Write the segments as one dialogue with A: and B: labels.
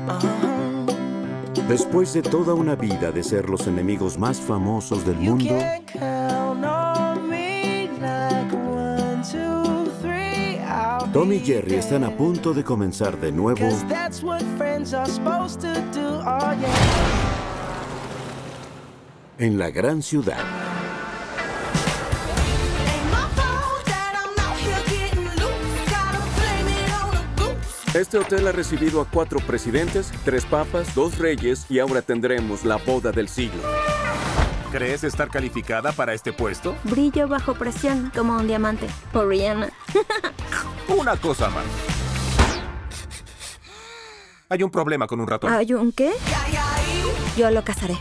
A: Después de toda una vida de ser los enemigos más famosos del mundo, Tom y Jerry están a punto de comenzar de nuevo en la gran ciudad.
B: Este hotel ha recibido a 4 presidentes, 3 papas, 2 reyes y ahora tendremos la boda del siglo.
C: ¿Crees estar calificada para este puesto?
D: Brillo bajo presión, como un diamante. Por Rihanna.
C: Una cosa más. Hay un problema con un ratón.
D: ¿Hay un qué? Yo lo cazaré.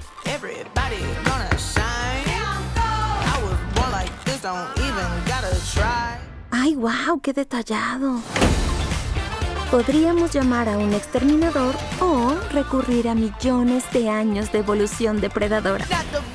D: ¡Ay, wow! ¡Qué detallado! Podríamos llamar a un exterminador o recurrir a millones de años de evolución depredadora.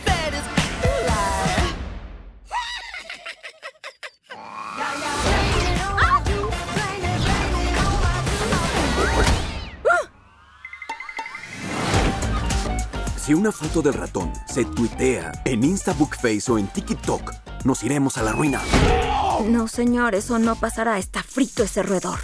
B: Si una foto del ratón se tuitea en Instabookface o en TikTok, nos iremos a la ruina.
D: No, señor, eso no pasará. Está frito ese roedor.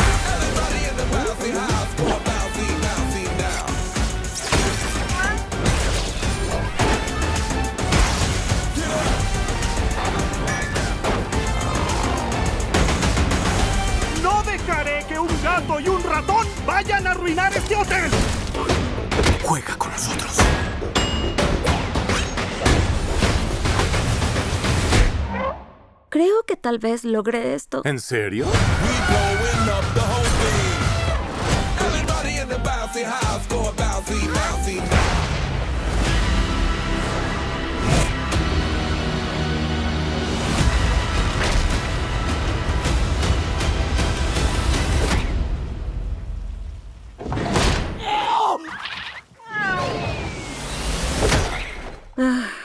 E: ¡No dejaré que un gato y un ratón vayan a arruinar este hotel!
B: Juega con nosotros.
D: Creo que tal vez logré esto.
C: ¿En serio?
D: Ah.